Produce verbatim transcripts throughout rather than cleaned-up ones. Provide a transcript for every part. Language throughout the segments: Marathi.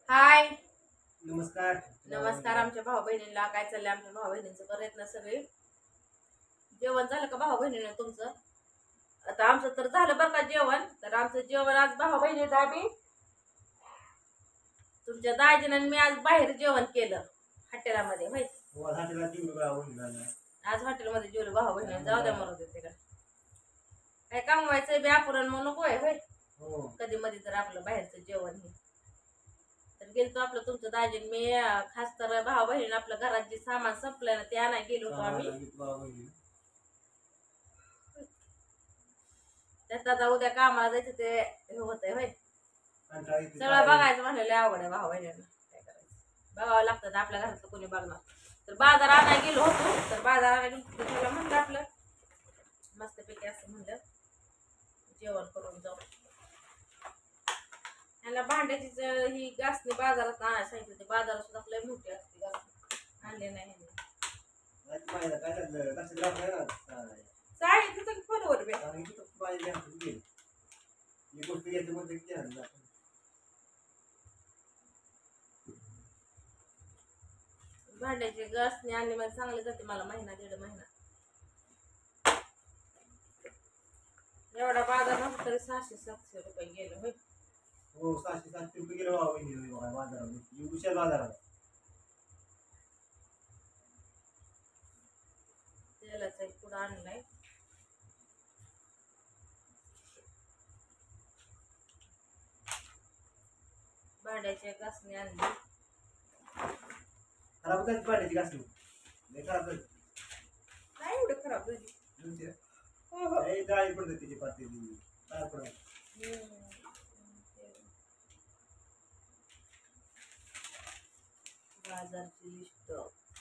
हाय नमस्कार. नमस्कार आमच्या भाऊ बहिणीला. काय चाललंय आमच्या भाऊ बहिणींचं? बरं आहेत ना सगळे? जेवण झालं का भाऊ बहिणीने तुमचं? आता आमचं तर झालं बरं का जेवण. तर आमचं जेवण आज भाऊ बहिणीचं आम्ही तुमच्या दाजीनं आणि मी आज बाहेर जेवण केलं हॉटेलामध्ये माहिती. हो, हॉटेलात जेवलो बा वहिनीला. आज हॉटेलमध्ये जेवलो भाऊ बहिणी. जाऊ द्या मरू दे तिकडे. काय कमवायचं बी आपण मग नको आहे होय. हो, कधी मध्ये तर आपलं बाहेरचं जेवण हे तर गेलतो आपलं तुमचं दाजी आणि मी अं, खास तर भाऊ बहिणी आपलं घरात जे सामान संपलं ना ते आणायला गेलो होतो आम्ही. सामाला घेतलो बा वहिनीला. त्यात आता उद्या कामाला जायचं ते हे होतंय होय. कंटाळा येतो. सगळं बघायचं म्हणलेलं अवघड आहे भाऊ बहिणीला. काय करायचं, बघावं लागतं ना आपल्या घरातलं कोणी बघणार. तर बाजार आणायला गेलो होतो. तर बाजार आणायला गेलो होतो, त्याला म्हणलं आपलं मस्तपैकी असं म्हणलं जेवण करून जाऊ. ह्याला भांड्याची ज- ही घासणी बाजारात आणायला सांगितलं होती. बाजारात सुद्धा लय मोठी असते घासणी. आणले नाही ह्यांनी. नाही तर माहिती आहे, काय झालं? लक्षात राहत नाही ना. काय? सांगितलं तर फोनवर बी. आणि इथं फक्त माझ्या हातात गेली. ही गोष्ट घ्यायची म्हणजे किती हाणलं आपण. भांड्याची घासणी आणली म्हणजे चांगली जाते मला महिना दीड महिना. एवढा बाजार नसतो तरी सहाशे सातशे रुपये गेले होय. हो, सहाशे सातशे रुपये गेलो बा वहिनीला बघा बाजारामध्ये. ही हुशार बाजारात. तेलाचा एक पुढं आणलाय. भांड्याची घासणी आणली. खराब होताच पाण्याची घासणी. लय खराब झाली. काय एवढं खराब झाली? म्हणजे हो हो. लय जाळी पडते तिची पातेली. काय पडत. हम्म. बाजारची लिस्ट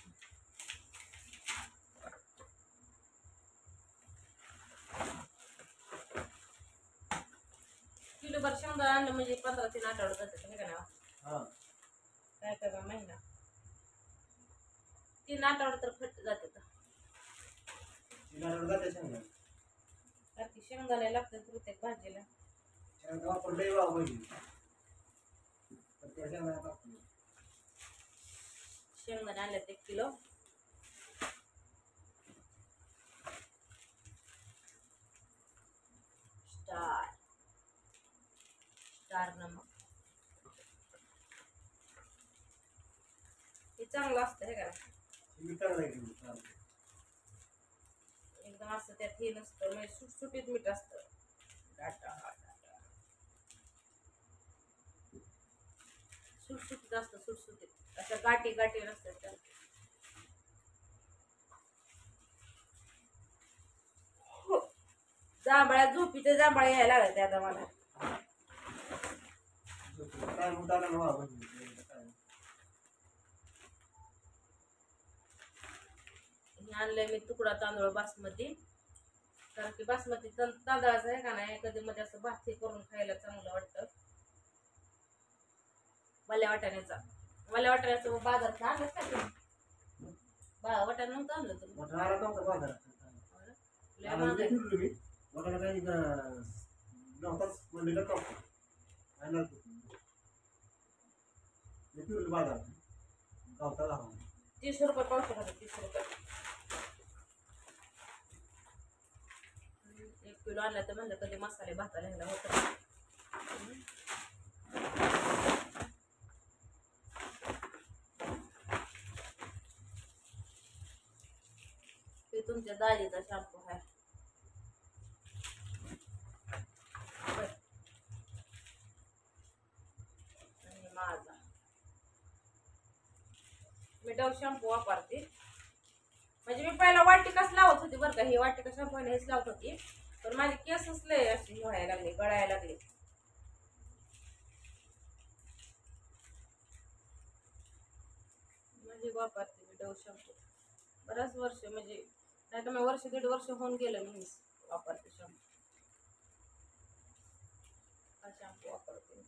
किलो भर शेंगदाणा आणलं म्हणजे पंधरा तीन आठवडे जातात नाही का ना. हा, काय करा महिना तीन आठवडे तर फट जाते. चिनावर जाते शेंगदाणे. कारण की शेंगदाणे लागतात प्रत्येक भाजीला. शेंगदाणे वापरलंय बा वहिनीला. तर त्या शेंगदाण्यात टाकतो. शेंगदाणे आणल्यात एक किलो. स्टार स्टार नमक हे चांगलं असतं हे का. मीठ टाकलं आहे की चालतं. एकदम असं त्यात हे नसतं म्हणजे सुटसुटीत मीठ असतं. डाटा डाटा सुटसुटीत असतं सुटसुटीत असं गाठी गाठी नसतात त्यात. जांभळ्या झोपीचे जांभळ्या यायला लागले आता मला. काय म्हणून टाकलं ना बा वहिनीला. काय? हे आणलंय मी तुकडा तांदूळ बासमती. कारण की बासमती तं- तांदळाचं आहे का नाही कधी मध्ये असं भात हे करून खायला चांगलं वाटतं. वल्या वाटाण्याचा वल्या वाटाण्याचं बाजारात आणलं का तुम्ही? बा वाटाणा नव्हतं आणलं तुम्ही? मोठा आला नव्हता बाजारात. लय महाग आहे. फिरलो मी. मोठा काही अं, नव्हताच मंडीला नव्हता. आणला तो. मी फिरलो बाजारात. गावता गाव. तीस रुपये पावशे होते तीस रुपये. एक किलो आणला तर म्हणलं कधी मसाले भाताला ह्याला होतं. ते तुमच्या दाजीचा शॅम्पू आहे. बरं. आणि माझा मी डव शॅम्पू वापरते. म्हणजे मी पहिला वाटिकाच लावत होती बरं का. ही वाटिका शॅम्पू हेच लावत होती. पण माझे केसच लय अशी व्हायला लागले गळायला लागले. म्हणजे वापरते मी डव शॅम्पू बऱ्याच वर्ष म्हणजे नाही तर मग वर्ष दीड वर्ष होऊन गेलं मी हेच वापरते शॅम्पू. हा शॅम्पू वापरते.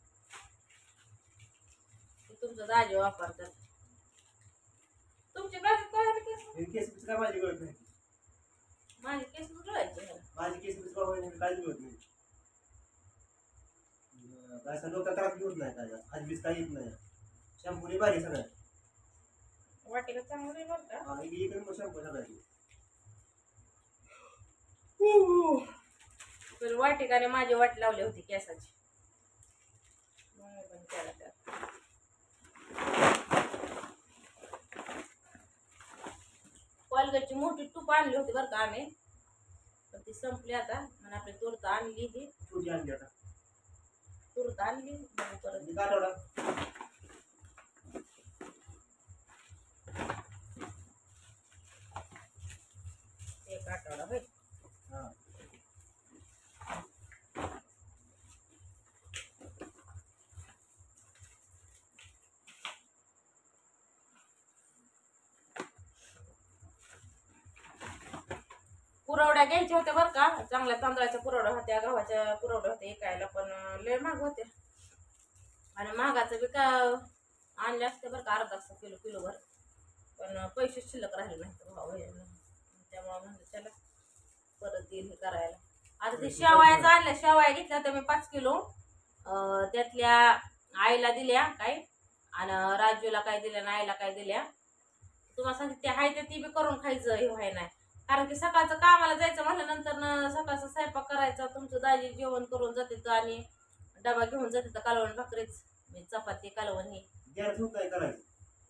ते तुमचं दाजी वापरतात. तुमच्या गाडीत काय आहे केस? हे केस बिस काय माझी गळत नाही. माझे केस गळायचे. माझी केस बिस बाबा काहीच गळत नाही. काय असं डोक्यात त्रास घेत नाही काय. आज बीस काही येत नाही. शॅम्पूने भारी सगळ्यात. वाटीला चांगलं नाही बरं का. हा, एक एक नंबर शॅम्पू सगळ्यात. पण वाटिकाने माझी वाट लावली होती केसाची. म्हणून पण केला त्यात. कोलगेटची मोठी तूप आणली होती बरं का आम्ही, पण ती संपली आता. म्हणून आपली तुरत आणली ही छोटी आणली आता. तुरत आणली मग परत ती काढवला. एक आठवडा होईल. हा. पुरवड्या घ्यायच्या होत्या बरं का. चांगल्या तांदळाच्या पुरवड्या होत्या, गव्हाच्या पुरवड्या होत्या ऐकायला, पण लय महाग होत्या. आणि महागाचं बी का आणले असते बरं का अर्धा किलो किलोभर, पण पैसे शिल्लक राहिले नाही भाऊ. त्यामुळे म्हणलं चला परत येईल हे करायला. आता ते शेवायाचं आणल्या, शेवाया घेतल्या होत्या मी पाच किलो. अं, त्यातल्या आईला दिल्या काय, आणि राजूला काय दिल्या आणि आईला काय दिल्या. तुम्हाला सांगते ते आहे ते ती बी करून खायचं हे व्हाय नाही. कारण की सकाळचं कामाला जायचं म्हटल्यानंतर सकाळचा स्वयंपाक करायचा, तुमचं दाजी जेवण करून जाते आणि डबा घेऊन जाते तर कालवण भाकरीच, मी चपाती कालवण ही गॅस होत काय करायचं.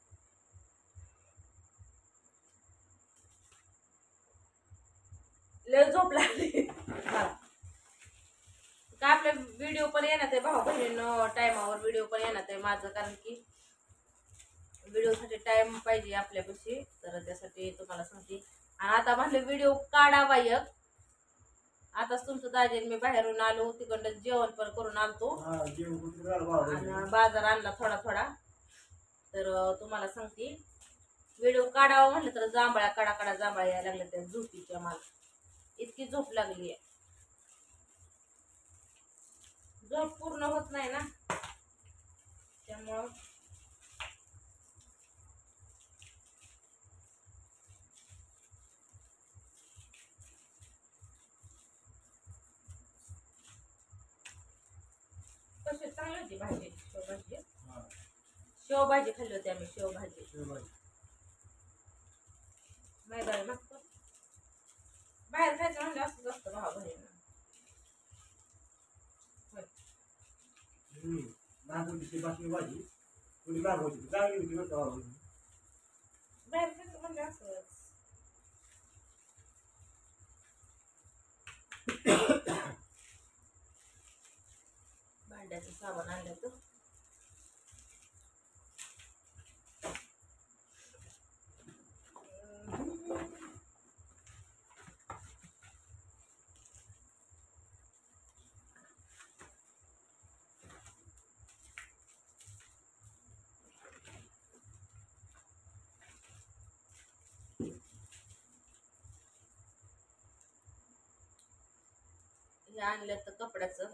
लय झोप लागली मला. का आपल्या व्हिडिओ पण येणार आहे भाऊ बहिणीनं, टायमावर व्हिडिओ पण येणार आहे माझं, कारण की व्हिडिओसाठी टाइम पाहिजे आपल्यापाशी. तर त्यासाठी तुम्हाला सांगते. आणि आता म्हणलं व्हिडिओ काढा बायक. आताच तुमचं दाजी मी बाहेरून आलो, तिकडं जेवण पण करून आलतो हा, जेवण कुठे झालं भाऊ. आणि बाजार आणला थोडा थोडा. तर तुम्हाला सांगते व्हिडिओ काढावं म्हणलं तर जांभळ्या कडा कडा जांभळ्या यायला लागल्या त्या झोपीच्या. मला इतकी झोप लागली आहे, झोप पूर्ण होत नाही ना, त्यामुळं कशी चांगली होती भाजी. शेवभाजी हा. शेवभाजी खाल्ली होती आम्ही. शेवभाजी शेवभाजी. मैदान मागतो बाहेर खायचं म्हणजे असंच असतं भावा बहिणीनं. हम्म. महाग होती ती बाकी भाजी. थोडी महाग होती. चांगली होती बरं का भाऊ. बाहेर खायचं म्हणजे असंच. भांड्याचं साबण आणलं तर हे आणलं तर कपड्याचं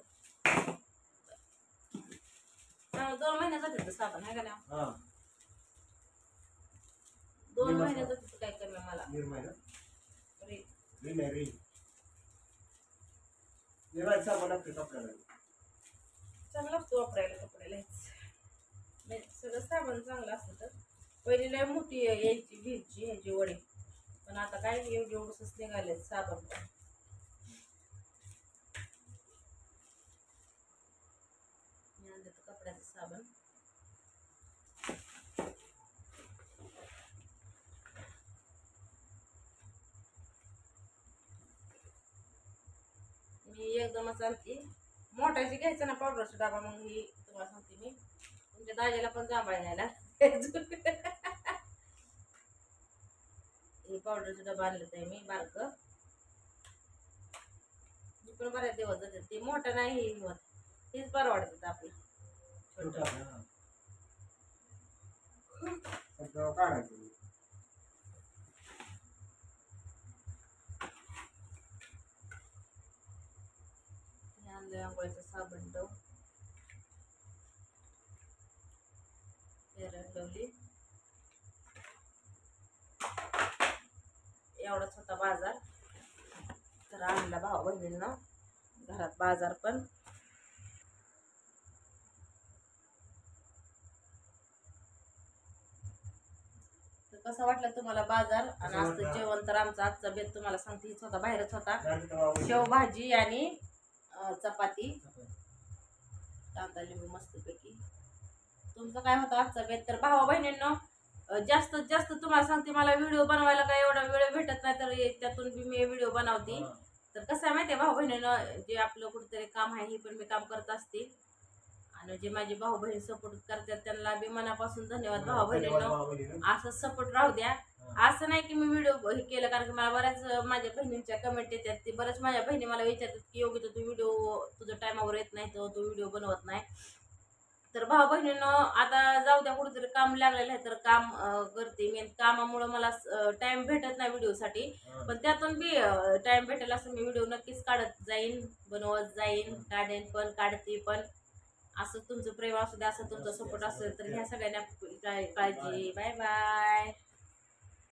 दोन महिने जाते साबण आहे का नाही. हा. दोन महिने जाते काय कमी मला. निर्मय ना. रे रीन आहे रीन. निर्मय साबण लागते कपड्याला. चांगला असतो वापरायला कपड्याला. नाही सगळं साबण चांगलं असतं. तर पहिली लय मोठी यायची घ्यायची ह्याची वडी, पण आता काय एवढे एवढंच निघाले साबण. पण मी आणलं तर कपड्याचं साबण. मी एकदमच आणते मोठ्याची घ्यायचं ना पावडरचा डबा. मग ही तुम्हाला सांगते मी तुमच्या दाजीला पण जांभळा घ्यायला हे पावडरचा डबा आणलं तर मी बारक. मी पण बऱ्याच दिवस जाते. ते मोठं नाही होत, हेच बरं वाटत आपलं छोटं. काढायचं. आणलं आंघोळीचं साबण डव फेअर अँड लवली. एवढाच होता बाजार. तर आणला भाऊ बहिणींना घरात बाजार पण. कसा वाटला तुम्हाला बाजार आणि कसा आज वाटला? जेवण तर आमचा आजचा बेत तुम्हाला सांगते हीच होता, बाहेरच होता. गाडी तर वावरली. शेवभाजी आणि अं, चपाती कांदा लिंबू मस्तपैकी. तुमचं काय होतं आजचा बेत? तर भावा बहिणींनो, जास्तीत जास्त तुम्हाला सांगते मला व्हिडिओ बनवायला काय एवढा वेळ भेटत नाही, तर हे- त्यातून बी मी व्हिडिओ बनवते. हा. तर कसं आहे माहिती आहे भाऊ बहिणीनं, जे आपलं कुठेतरी काम आहे हे पण मी काम करत असते. आणि जे माझे भाऊ बहीण सपोर्ट करतात त्यांना बी मनापासून धन्यवाद भाऊ धन्यवाद बहिणींनो. भाऊ-बहिणींनो. असं सपोर्ट राहू द्या. हा. असं नाही की मी व्हिडिओ हे केलं, कारण की मला बऱ्याच माझ्या बहिणींच्या कमेंट येतात. ते बऱ्याच माझ्या बहिणी मला विचारतात की योगिता तू व्हिडिओ तुझं टायमावर येत नाही, तर तू व्हिडिओ बनवत नाही. तर भाऊ बहिणीनं आता जाऊ द्या, कुठेतरी काम लागलेलं आहे तर काम अं, करते मी. कामामुळं मला टाइम भेटत नाही व्हिडिओसाठी, हा. पण त्यातून बी टाइम भेटेल असं मी व्हिडिओ नक्कीच काढत जाईन, बनवत जाईन, काढेन पण, काढते पण. असं तुमचं प्रेम असू द्या, असं तुमचा सपोर्ट असेल तर ह्या सगळ्यांना काळजी. Bye bye.